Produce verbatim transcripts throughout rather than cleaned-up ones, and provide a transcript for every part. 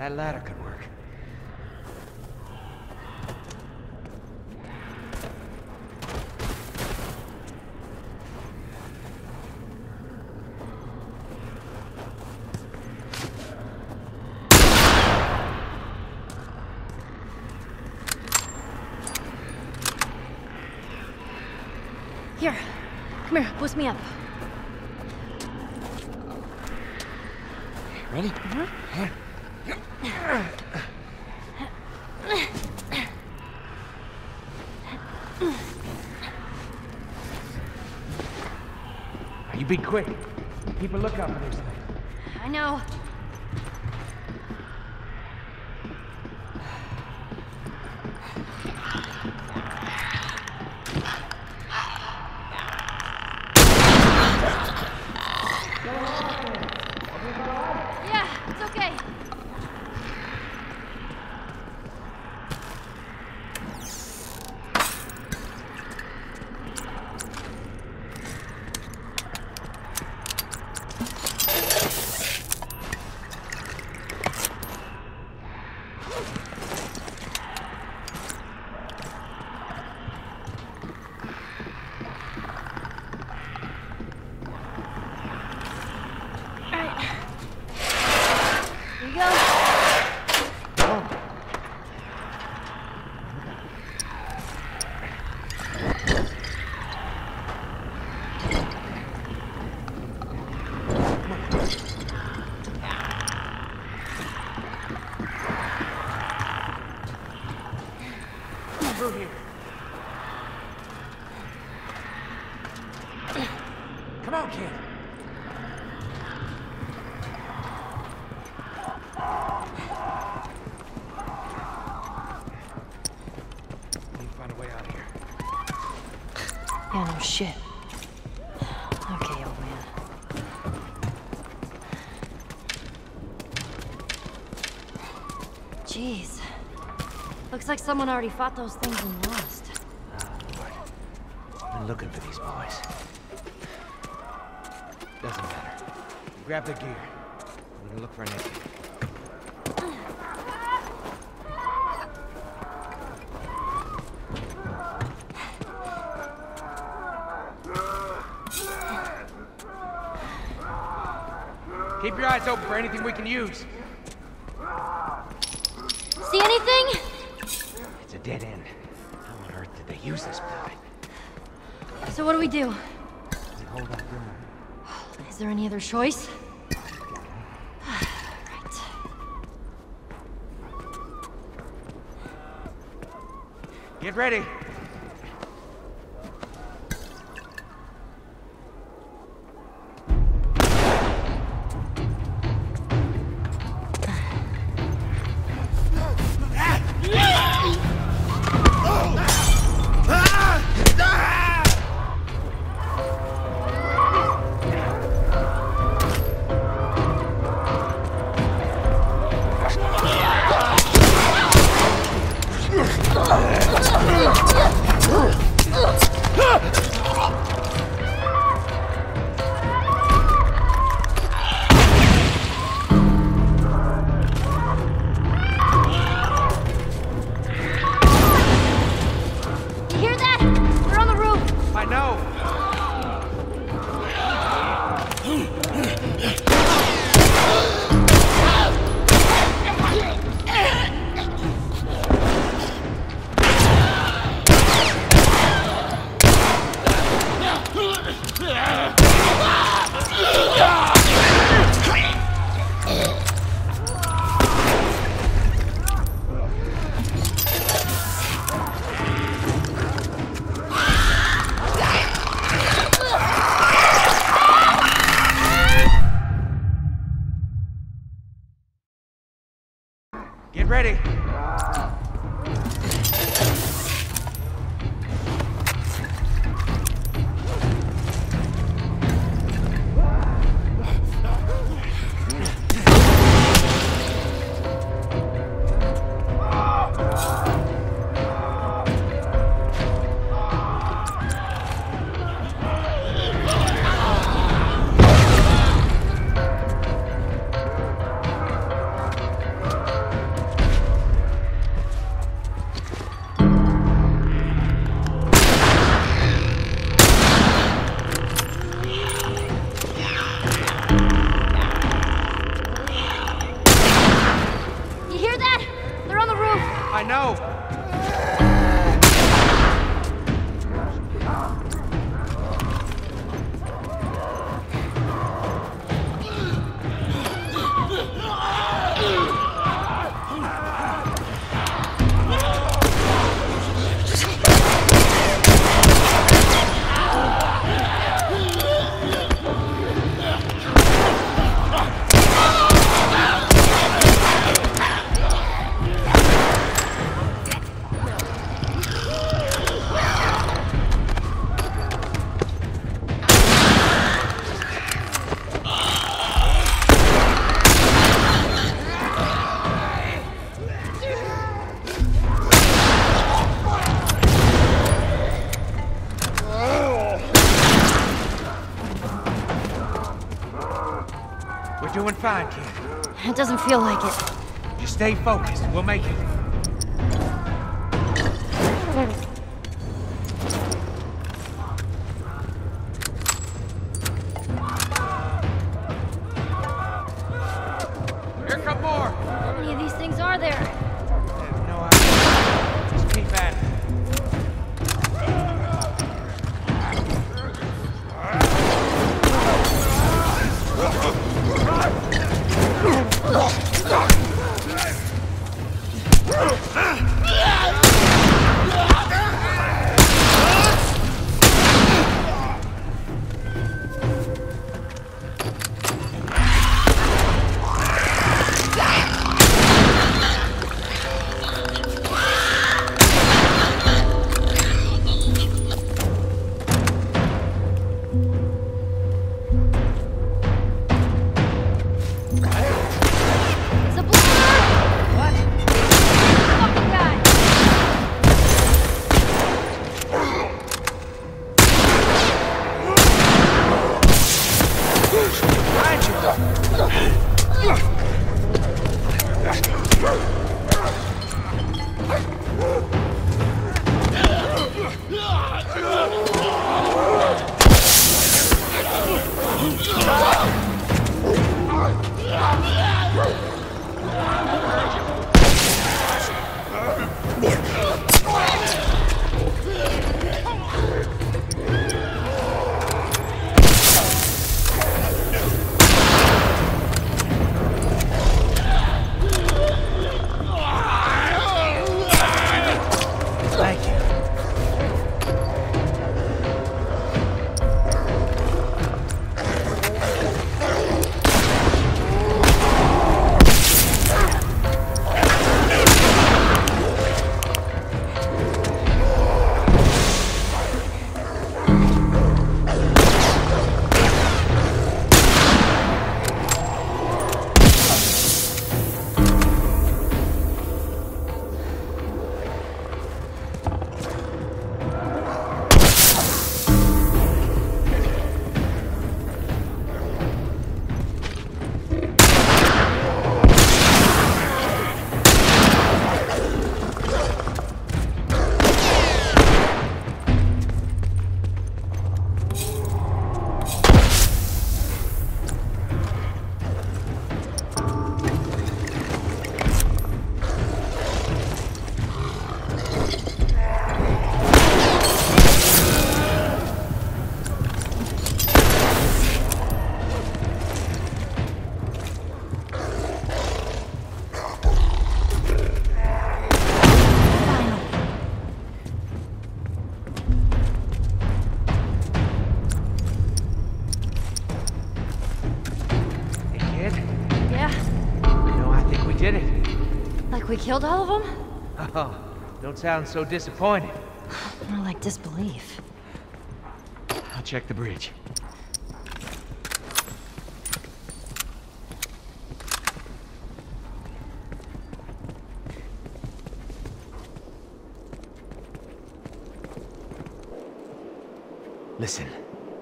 That ladder could work. Here, come here, boost me up. Ready? Mm-hmm. You be quick. Keep a lookout for these things. I know. Yeah, it's okay. Through here. Come on, kid. We need to find a way out of here. Yeah, no shit. Okay, old man. Jeez. Looks like someone already fought those things and lost. Oh, Lord. I've been looking for these boys. Doesn't matter. Grab the gear. I'm gonna look for an exit. Keep your eyes open for anything we can use. See anything? It's a dead end. How on earth did they use this building? So what do we do? We hold that room. Is there any other choice? Right. Get ready. Get ready. I know! We're doing fine, kid. It doesn't feel like it. Just stay focused. We'll make it. Here come more! How many of these things are there? I have no idea. Just keep at it. We killed all of them? Oh, don't sound so disappointed. More like disbelief. I'll check the bridge. Listen.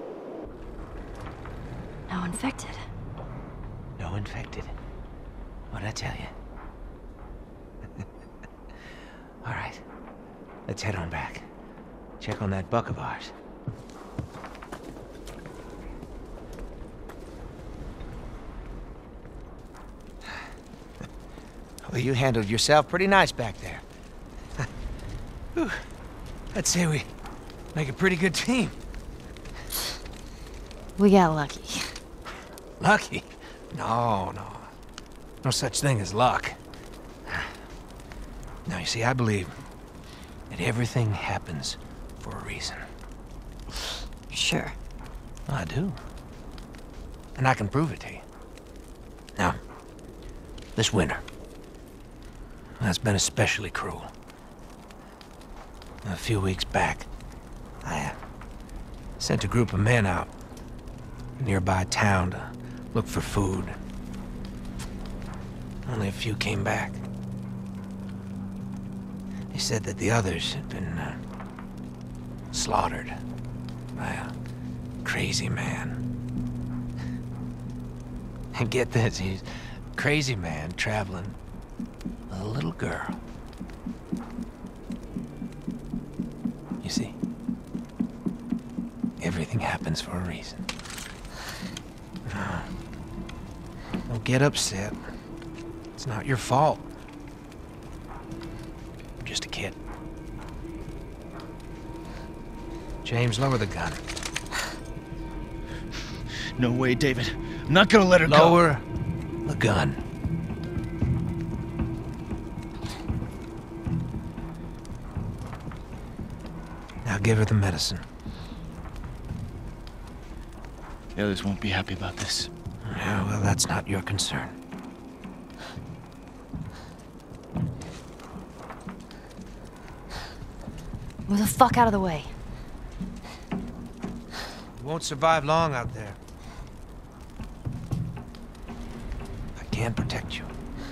No infected. No infected. What'd I tell you? All right. Let's head on back. Check on that buck of ours. Well, you handled yourself pretty nice back there. Whew. I'd say we make a pretty good team. We got lucky. Lucky? No, no. No such thing as luck. Now, you see, I believe that everything happens for a reason. Sure. I do. And I can prove it to you. Now, this winter, that's been especially cruel. A few weeks back, I uh, sent a group of men out to a nearby town to look for food. Only a few came back. They said that the others had been uh, slaughtered by a crazy man. And get this, he's a crazy man traveling with a little girl. You see, everything happens for a reason. No. Don't get upset. It's not your fault. I'm just a kid. James, lower the gun. No way, David. I'm not gonna let her go. Lower the gun. Now give her the medicine. The others won't be happy about this. Yeah, well, that's not your concern. Move the fuck out of the way. You won't survive long out there. I can protect you.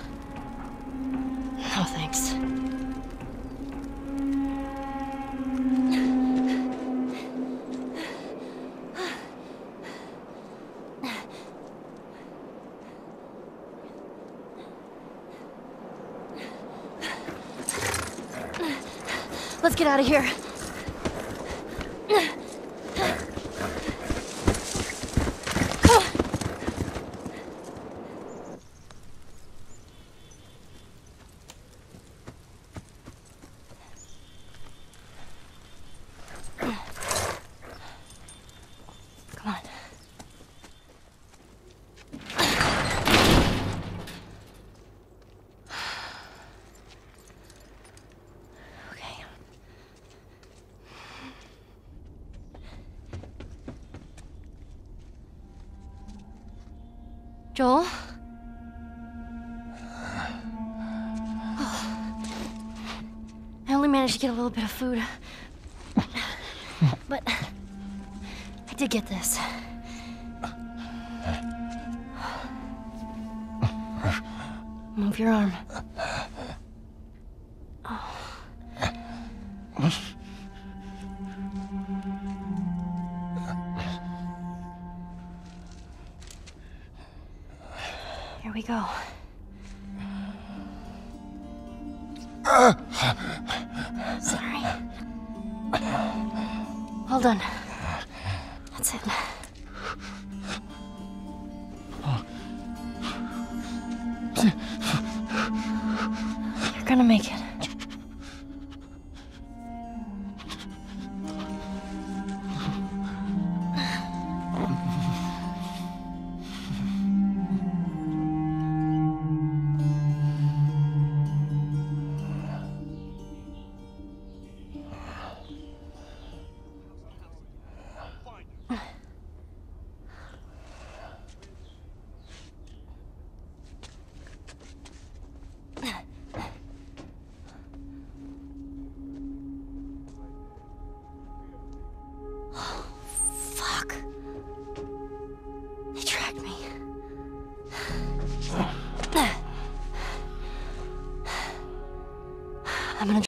No, thanks. Let's get out of here. Come on. Okay. Joel? I only managed to get a little bit of food. But I did get this. Move your arm. Oh. Here we go. Sorry. Hold on. That's it. You're gonna make it. Fuck. They tracked me. I'm gonna